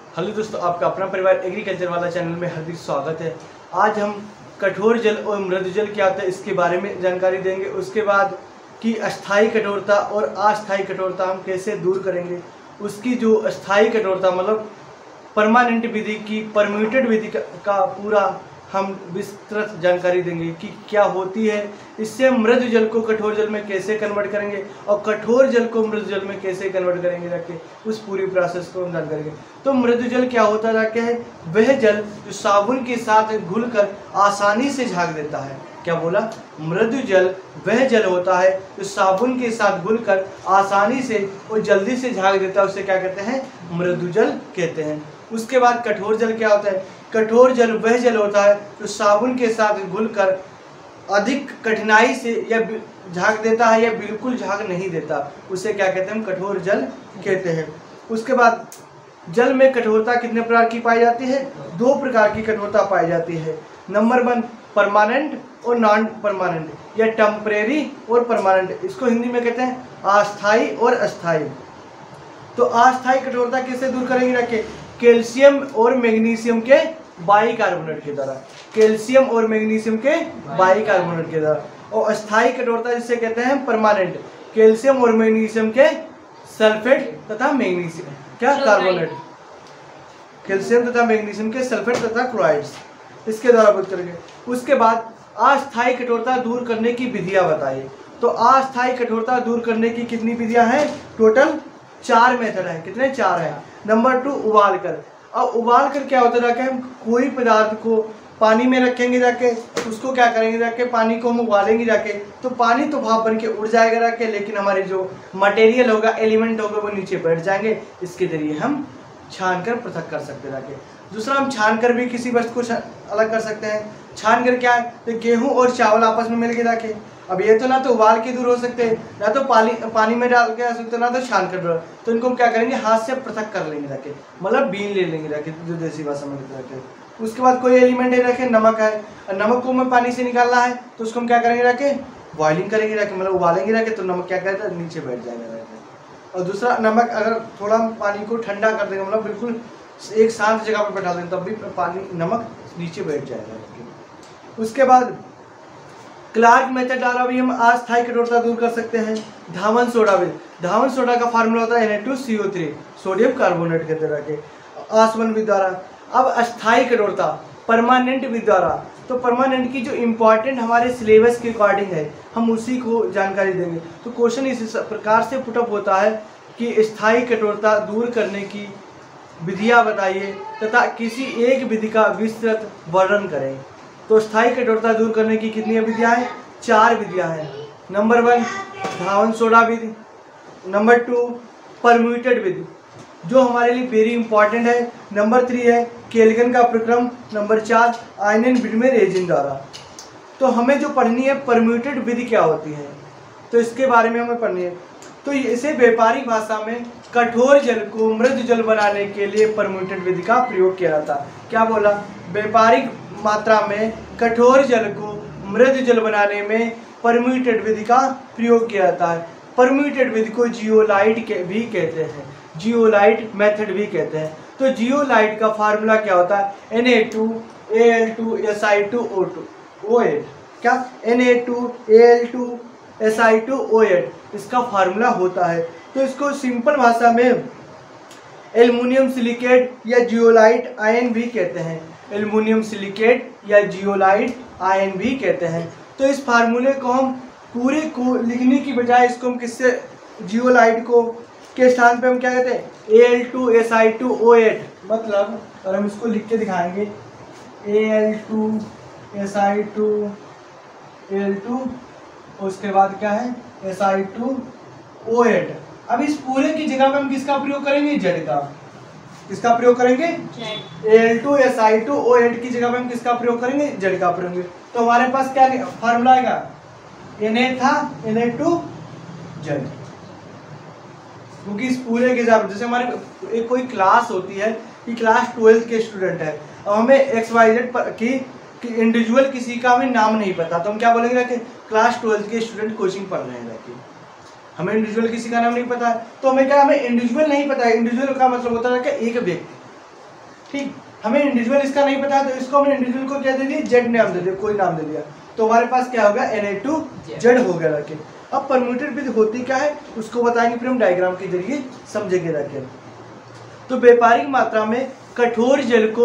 Hello दोस्तों, आपका अपना परिवार एग्रीकल्चर वाला चैनल में हार्दिक स्वागत है। आज हम कठोर जल और मृदु जल क्या होता है इसके बारे में जानकारी देंगे। उसके बाद कि अस्थायी कठोरता और अस्थायी कठोरता हम कैसे दूर करेंगे। उसकी जो अस्थायी कठोरता मतलब परमानेंट विधि की परम्यूटेड विधि का पूरा हम विस्तृत जानकारी देंगे कि क्या होती है। इससे हम मृदु जल को कठोर जल में कैसे कन्वर्ट करेंगे और कठोर जल को मृदु जल में कैसे कन्वर्ट करेंगे जाके उस पूरी प्रोसेस को हम जान करेंगे। तो मृदु जल क्या होता जाके है, वह जल जो साबुन के साथ घुलकर आसानी से झाग देता है। क्या बोला? मृदु जल वह जल होता है जो साबुन के साथ घुलकर आसानी से और जल्दी से झाग देता है, उसे क्या कहते हैं? मृदु जल कहते हैं। उसके बाद कठोर जल क्या होता है? कठोर जल वह जल होता है जो साबुन के साथ घुलकर अधिक कठिनाई से या झाग देता है या बिल्कुल झाग नहीं देता, उसे क्या कहते हैं? हम कठोर जल कहते हैं। उसके बाद जल में कठोरता कितने प्रकार की पाई जाती है? 2 प्रकार की कठोरता पाई जाती है। नंबर 1 परमानेंट और नॉन परमानेंट या टेम्परेरी और परमानेंट। इसको हिंदी में कहते हैं अस्थाई और अस्थाई। तो अस्थाई कठोरता कैसे दूर करेंगे? रखे कैल्शियम और मैग्नीशियम के बाइकार्बोनेट के द्वारा, कैल्शियम और मैग्नीशियम के बाइकार्बोनेट के द्वारा। और अस्थाई कठोरता जिसे कहते हैं परमानेंट, कैल्शियम और मैग्नीशियम के सल्फेट तथा मैग्नीशियम क्या कार्बोनेट, कैल्शियम तथा मैग्नीशियम के सल्फेट तथा क्लोराइड्स, इसके द्वारा बुझ करेंगे। उसके बाद अस्थाई कठोरता दूर करने की विधियां बताइए। तो अस्थाई कठोरता दूर करने की कितनी विधियां हैं? टोटल 4 मेथड है। कितने? 4 है। नंबर 2 उबाल कर। अब उबाल कर क्या होता है जाके हम कोई पदार्थ को पानी में रखेंगे जाके, उसको क्या करेंगे जाके पानी को हम उबालेंगे जाके, तो पानी तो भाप बन के उड़ जाएगा जाके, लेकिन हमारे जो मटेरियल होगा, एलिमेंट होगा, वो नीचे बैठ जाएंगे। इसके जरिए हम छान कर पृथक कर सकते हैं जाके। दूसरा, हम छान कर भी किसी वस्तु को अलग कर सकते हैं। छान कर क्या है? तो गेहूँ और चावल आपस में मिल के जाके, अब ये तो ना तो उबाल के दूर हो सकते हैं, ना तो पानी में डाल के आ सकते, ना तो छान कर। तो इनको हम क्या करेंगे? हाथ से पृथक कर लेंगे जाके, मतलब बीन ले लेंगे जाके, जो देसी भाषा में जाके। उसके बाद कोई एलिमेंट है रखे, नमक है, और नमक को हमें पानी से निकालना है, तो उसको हम क्या करेंगे रखे? बॉइलिंग करेंगे रखे, मतलब उबालेंगे रखे, तो नमक क्या करेगा? नीचे बैठ जाएगा रखे। और दूसरा, नमक अगर थोड़ा पानी को ठंडा कर देंगे, मतलब बिल्कुल एक शांत जगह पर बैठा देंगे, तब भी पानी नमक नीचे बैठ जाएगा। उसके बाद क्लार्क मेथड द्वारा भी हम अस्थायी कठोरता दूर कर सकते हैं। धावन सोडा भी, धावन सोडा का फार्मूला होता है Na2CO3, सोडियम कार्बोनेट के तरह के आसवन विधि द्वारा। अब अस्थायी कठोरता परमानेंट विधि द्वारा, तो परमानेंट की जो इम्पोर्टेंट हमारे सिलेबस के अकॉर्डिंग है, हम उसी को जानकारी देंगे। तो क्वेश्चन इस प्रकार से पुटअप होता है कि स्थायी कठोरता दूर करने की विधियाँ बताइए तथा किसी एक विधि का विस्तृत वर्णन करें। तो स्थायी कठोरता दूर करने की कितनी विधियां हैं? 4 विधियां हैं। नंबर 1 धावन सोडा विधि, नंबर 2 परम्यूटेड विधि जो हमारे लिए वेरी इंपॉर्टेंट है, नंबर 3 है केल्विन का प्रक्रम, नंबर 4 आयनन विनिमय रेजिन द्वारा। तो हमें जो पढ़नी है परम्यूटेड विधि क्या होती है, तो इसके बारे में हमें पढ़नी है। तो इसे व्यापारिक भाषा में कठोर जल को मृदु जल बनाने के लिए परम्यूटेड विधि का प्रयोग किया जाता है। क्या बोला? व्यापारिक मात्रा में कठोर जल को मृदु जल बनाने में परम्यूटेड विधि का प्रयोग किया जाता है। परम्यूटेड विधि को जियोलाइट भी कहते हैं, जियोलाइट मेथड भी कहते हैं। तो जियोलाइट का फार्मूला क्या होता है? Na2Al2Si2O8। क्या? Na2Al2Si2O8 इसका फार्मूला होता है। तो इसको सिंपल भाषा में एल्युमिनियम सिलिकेट या जियोलाइट आयन भी कहते हैं, एल्युमिनियम सिलिकेट या जियोलाइट आयन भी कहते हैं। तो इस फार्मूले को हम पूरे को लिखने की बजाय इसको हम किससे, जियोलाइट को के स्थान पे हम क्या कहते हैं? Al2Si2O8। मतलब और हम इसको लिख के दिखाएंगे Al2Si2Al2, उसके बाद क्या है? Si2O8। अब इस पूरे की जगह पे हम किसका प्रयोग करेंगे? जेड का। किसका प्रयोग करेंगे? Al2Si2O8 की जगह पे हम किसका प्रयोग करेंगे? जेड का प्रयोग करेंगे। तो हमारे पास क्या फार्मूला आएगा? Na था Na2Z। क्योंकि इस पूरे के जगह जैसे हमारे एक कोई क्लास होती है कि क्लास 12th के स्टूडेंट है, अब हमें XYZ की इंडिविजुअल किसी का हमें नाम नहीं पता, तो हम क्या बोलेंगे कि क्लास 12th के स्टूडेंट कोचिंग पढ़ रहे हैं। हमें इंडिविजुअल किसी का नाम नहीं पता है, तो हमें क्या, हमें इंडिविजुअल नहीं पता है। इंडिविजुअल का मतलब होता है कि एक व्यक्ति, ठीक, हमें इंडिविजुअल इसका नहीं पता तो इसको हमने इंडिविजुअल को क्या दे दिया, जेड नाम दे दिया, कोई नाम दे दिया, तो हमारे पास क्या होगा Na2Z हो गया रखे। अब परम्यूटेड विधि होती क्या है उसको बताएंगे, फिर हम डायग्राम के जरिए समझेंगे रखे। तो व्यापारिक मात्रा में कठोर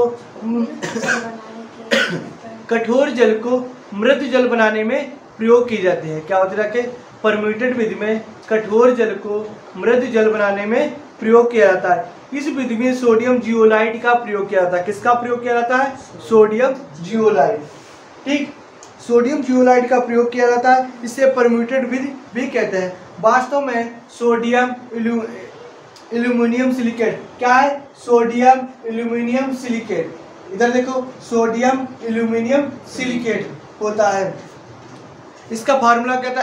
जल को मृत जल बनाने में प्रयोग की जाती है। क्या होती है, परम्यूटेड विधि में कठोर जल को मृत जल बनाने में प्रयोग किया जाता है। इस विधि में सोडियम जियोलाइट का प्रयोग किया जाता है। किसका प्रयोग किया जाता है, सोडियम जियोलाइट। ठीक, सोडियम जियोलाइट का प्रयोग किया जाता है, इसे परम्यूटेड विधि भी कहते हैं। वास्तव में सोडियम एल्यूमिनियम सिलिकेट क्या है, सोडियम एल्यूमिनियम सिलिकेट, इधर देखो सोडियम एल्यूमिनियम सिलिकेट होता है। इसका फार्मूला क्या था,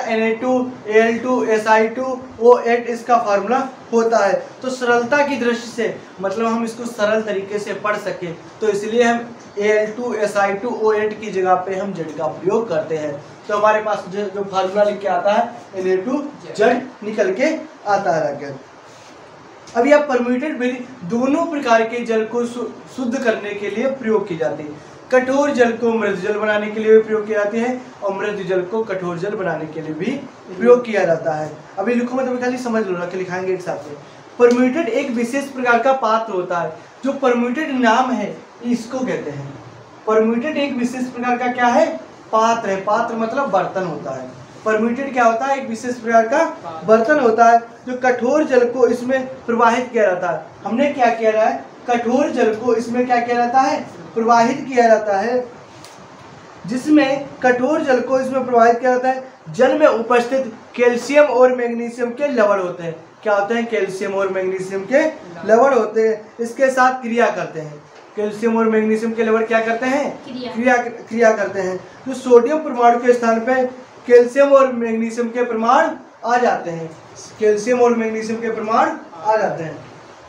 Na2Al2Si2O8 इसका फार्मूला होता है। तो सरलता की दृष्टि से, मतलब हम इसको सरल तरीके से पढ़ सके, तो इसलिए हम Al2Si2O8 की जगह पे हम Z का प्रयोग करते हैं। तो हमारे पास जो फार्मूला लिख के आता है Na2Z निकल के आता है। अब यह परम्यूटेड विधि दोनों प्रकार के जल को शुद्ध करने के लिए प्रयोग की जाती है। कठोर जल को मृत जल बनाने के लिए भी प्रयोग की जाती है और मृत जल को कठोर जल बनाने के लिए भी प्रयोग किया जाता है। अभी लिखो, मतलब खाली समझ लो ना कि लिखाएंगे एक साथ में। परम्यूटेड एक विशेष प्रकार का पात्र होता है। जो परम्यूटेड नाम है इसको कहते हैं। परम्यूटेड एक विशेष प्रकार का क्या है, पात्र है। पात्र मतलब बर्तन होता है। परम्यूटेड क्या होता है, एक विशेष प्रकार का बर्तन होता है जो कठोर जल को इसमें प्रवाहित किया जाता है। हमने क्या किया है, कठोर जल को इसमें क्या किया जाता है, प्रवाहित किया जाता है, जिसमें कठोर जल को इसमें प्रवाहित किया जाता है। जल में उपस्थित कैल्शियम और मैग्नीशियम के लवण होते हैं। क्या होते हैं, कैल्शियम और मैग्नीशियम के लवण होते हैं, इसके साथ क्रिया करते हैं। कैल्शियम और मैग्नीशियम के लवण क्या करते हैं, क्रिया करते हैं। तो सोडियम परमाणु के स्थान पे कैल्शियम और मैग्नीशियम के परमाणु आ जाते हैं। कैल्शियम और मैग्नीशियम के परमाणु आ जाते हैं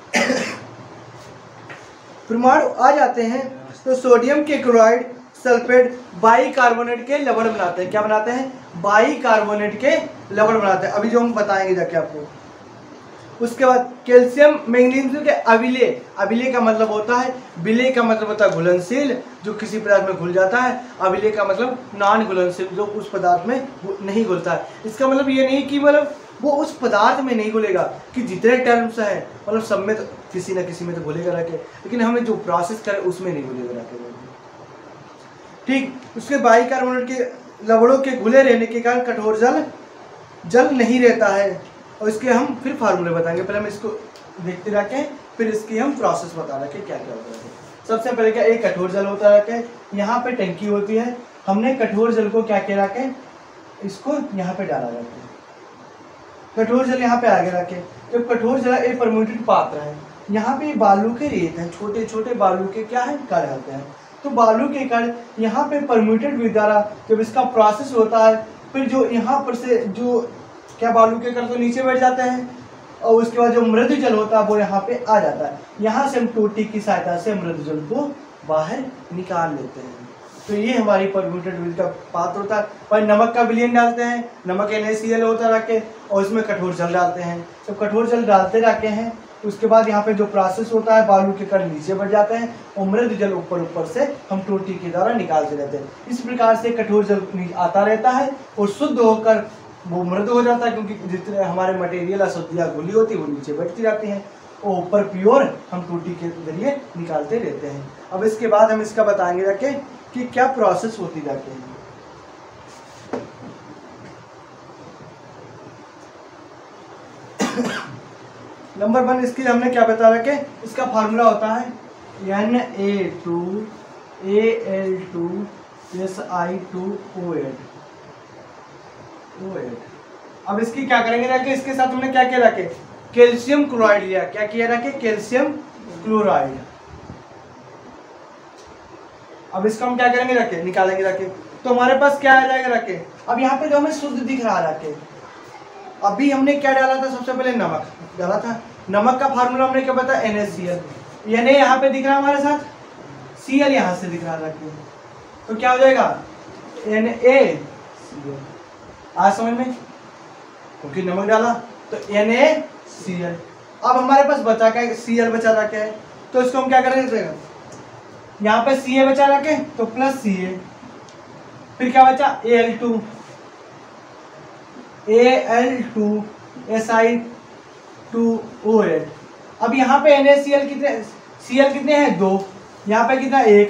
तो सोडियम के क्लोराइड सल्फेट बाइकार्बोनेट के लवण बनाते हैं। क्या बनाते हैं, बाइकार्बोनेट के लवण बनाते हैं। अभी जो हम बताएंगे जाके आपको। उसके बाद कैल्शियम मैग्नीशियम के अविलेय, अविलेय का मतलब होता है, विलेय का मतलब होता है घुलनशील, जो किसी पदार्थ में घुल जाता है। अविलेय का मतलब नॉन घुलनशील, जो उस पदार्थ में नहीं घुलता है। इसका मतलब ये नहीं कि मतलब वो उस पदार्थ में नहीं घुलेगा, कि जितने टर्म्स हैं मतलब सब में तो किसी न किसी में तो घुलेगा रखे, लेकिन हमें जो प्रोसेस करे उसमें नहीं घुलेगा रखे। ठीक, उसके बाइकार्बोनेट के लवणों के घुले रहने के कारण कठोर जल नहीं रहता है। और इसके हम फिर फार्मूले बताएंगे। पहले हम इसको देखते रखें, फिर इसकी हम प्रोसेस बता रखे क्या क्या होता है। सबसे पहले क्या, एक कठोर जल होता है, यहाँ पे टंकी होती है। हमने कठोर जल को क्या किया रखे, इसको यहाँ पे डाला जाता है। कठोर जल यहाँ पे आगे रखे। जब कठोर जल एक परम्यूटेड पात्र है, यहाँ पे बालू के रेत हैं, छोटे छोटे बालू के क्या है, कण होते हैं। तो बालू के कण यहाँ पे परम्यूटेड विधि द्वारा जब इसका प्रोसेस होता है, फिर जो यहाँ पर से जो क्या बालू के कण तो नीचे बैठ जाते हैं, और उसके बाद जो मृद जल होता है वो यहाँ पे आ जाता है। यहाँ से हम टोटी की सहायता से मृद जल को बाहर निकाल लेते हैं। तो ये हमारी परम्यूटेड विधि का पात्र होता है। और नमक का विलयन डालते हैं, नमक NaCl होता रखे, और इसमें कठोर जल डालते हैं। जब कठोर जल डालते रखे हैं उसके बाद यहाँ पे जो प्रोसेस होता है, बालू के कण नीचे बढ़ जाते हैं और मृद जल ऊपर से हम टोटी के द्वारा निकालते रहते हैं। इस प्रकार से कठोर जल आता रहता है और शुद्ध होकर वो मृद हो जाता है, क्योंकि जितने हमारे मटेरियल अशुद्धियाँ घुली होती है वो नीचे बैठती जाती हैं और ऊपर प्योर हम टोटी के जरिए निकालते रहते हैं। अब इसके बाद हम इसका बताएंगे जाके कि क्या प्रोसेस होती जाती है। नंबर 1 इसके हमने क्या बता रखे, इसका फार्मूला होता है Na2Al2Si2O8। अब इसकी क्या करेंगे जाके, इसके साथ हमने क्या किया रखे, कैल्शियम क्लोराइड लिया। क्या किया रखे, कैल्शियम क्लोराइड। अब इसको हम क्या करेंगे रखे, निकालेंगे रखे, तो हमारे पास क्या आ जाएगा रखे। अब यहाँ पे जो हमें शुद्ध दिख रहा रखे, अभी हमने क्या डाला था, सबसे पहले नमक डाला था। नमक का फार्मूला हमने क्या बताया, NaCl। Na यहाँ पे दिख रहा है हमारे साथ, Cl यहाँ से दिख रहा रखे, तो क्या हो जाएगा NaCl। आज समझ में, क्योंकि नमक डाला तो NaCl। अब हमारे पास बचा क्या, Cl बचा रखे है, तो इसको हम क्या करेंगे, यहाँ पे Ca बचा रखे तो प्लस Ca, फिर क्या बचा Al2 Si2OH। अब यहाँ पे NaCl Cl कितने हैं 2, यहाँ पे कितना 1,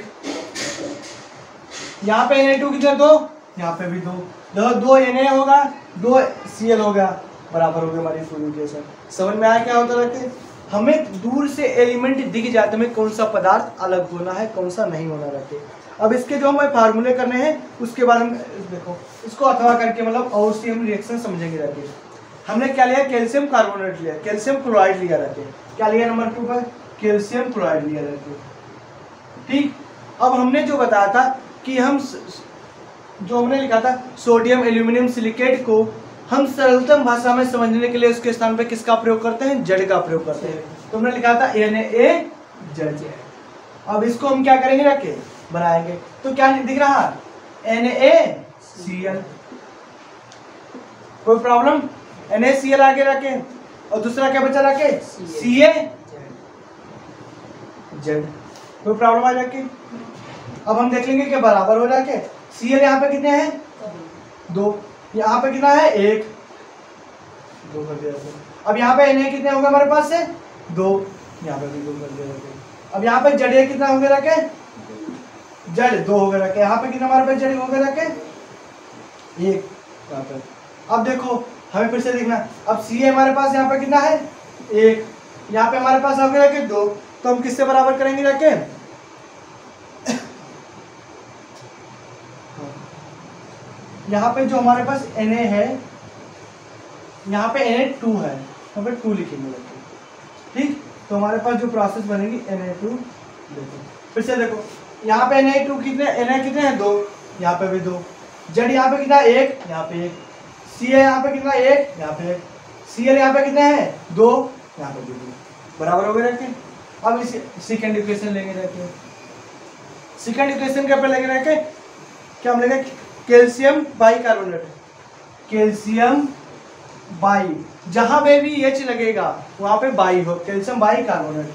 यहाँ पे Na2 कितना 2, यहाँ पे भी 2, दो Na होगा 2 Cl हो गया, बराबर हो गया हमारी फुल इक्वेशन। समझ में आया क्या होता है? हमें दूर से एलिमेंट दिख जाते में कौन सा पदार्थ अलग होना है कौन सा नहीं होना रहते। अब इसके जो हमें फार्मूले करने हैं उसके बारे में देखो, इसको अथवा करके मतलब और से हम रिएक्शन समझेंगे रहते हैं। हमने क्या लिया, कैल्शियम कार्बोनेट लिया, कैल्शियम क्लोराइड लिया रहते हैं, क्या लिया नंबर 2 पर कैल्शियम क्लोराइड लिया रहते हैं। ठीक, अब हमने जो बताया था कि हम जो हमने लिखा था सोडियम एल्यूमिनियम सिलिकेट को हम सरलतम भाषा में समझने के लिए उसके स्थान पे किसका प्रयोग करते हैं, जड़ का प्रयोग करते हैं। तो हमने लिखा था NaJD। अब इसको हम क्या करेंगे, रखे बनाएंगे तो क्या दिख रहा NaCl। कोई प्रॉब्लम, NaCl आगे रखे और दूसरा क्या बचा रखे CaZ। कोई प्रॉब्लम आ जाके। अब हम देख लेंगे कि बराबर हो जाके Cl यहाँ पे कितने हैं 2, यहाँ पे कितना है 1, 2 कर दिया। अब यहाँ पे Na कितने होंगे हमारे पास से 2, यहाँ पे भी 2 कर दिया। अब यहाँ पे जड़ कितना होंगे रखे, जड़ 2 हो गए रखे, यहाँ पे कितना हमारे पास जड़ हो गए रखे 1 यहाँ पे। अब देखो हमें फिर से देखना, अब Ca हमारे पास यहाँ पे कितना है 1, यहाँ पे हमारे पास हो गए रखे 2, तो हम किससे बराबर करेंगे रखे, यहाँ पे जो हमारे पास Na है यहाँ पे Na2 है, यहाँ पे 2 लिखेंगे रखे। ठीक, तो हमारे पास जो प्रोसेस बनेगी Na2 देखो, फिर से देखो यहाँ पे Na2 कितने, Na कितने हैं 2, यहाँ पे भी 2, जड़ यहाँ पे कितना 1, यहाँ पे 1, Ca यहाँ पे कितना 1, यहाँ पे 1, Cl यहाँ पे कितने हैं 2, यहाँ पे भी 2, बराबर हो गए रखे। अब इस सेकंड इक्वेशन लेंगे रखे, सेकंड इक्वेशन के ऊपर लेंगे रखे क्या हम लेंगे, कैल्शियम बाइकार्बोनेट, कैल्शियम बाई, जहां पे भी H लगेगा वहां पे बाई हो, कैल्शियम बाइकार्बोनेट।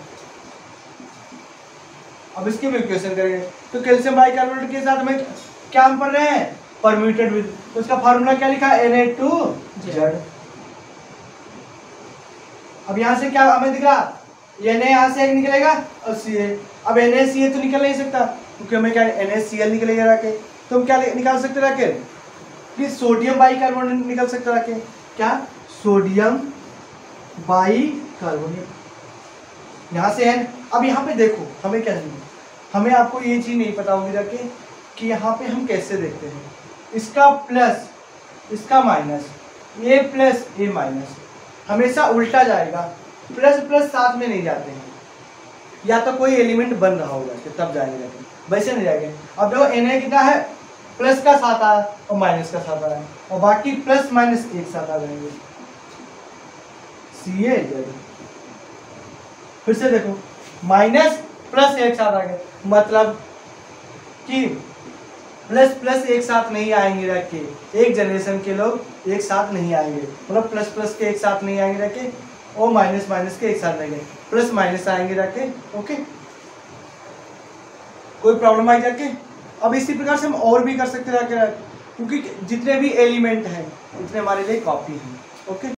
अब इसकी भी इक्वेशन करेंगे तो कैल्शियम बाइकार्बोनेट के साथ में क्या हम पढ़ रहे हैं, परम्यूटेड विद, तो उसका फार्मूला क्या लिखा है Na2Z। अब यहां से क्या हमें दिख रहा, Na यहां से एक निकलेगा और Ca, अब NaCl तो निकल नहीं सकता क्योंकि हमें क्या NaCl निकलेगा रखे, तो हम क्या निकाल सकते रखे कि सोडियम बाइकार्बोनेट निकल सकते रखे, क्या सोडियम बाइकार्बोनेट यहाँ से है। अब यहाँ पे देखो हमें क्या चाहिए, हमें आपको ये चीज़ नहीं पता होगी रखे कि यहाँ पे हम कैसे देखते हैं, इसका प्लस इसका minus, A plus A minus हमेशा उल्टा जाएगा, प्लस प्लस साथ में नहीं जाते हैं, या तो कोई एलिमेंट बन रहा होगा तब जाएंगे, लेकिन वैसे नहीं जाएंगे। अब देखो Na कितना है, प्लस का साथ आया और माइनस का साथ आया और बाकी प्लस माइनस एक साथ आ जाएंगे CaZ। फिर से देखो माइनस प्लस एक साथ आ गए, मतलब कि प्लस प्लस एक साथ नहीं आएंगे रख के, एक जनरेशन के लोग एक साथ नहीं आएंगे, मतलब प्लस प्लस के एक साथ नहीं आएंगे रख के और माइनस माइनस के एक साथ रहेंगे, प्लस माइनस आएंगे रख के। ओके, कोई प्रॉब्लम आई जाके। अब इसी प्रकार से हम और भी कर सकते रह के, क्योंकि जितने भी एलिमेंट हैं उतने हमारे लिए कॉपी हैं। ओके।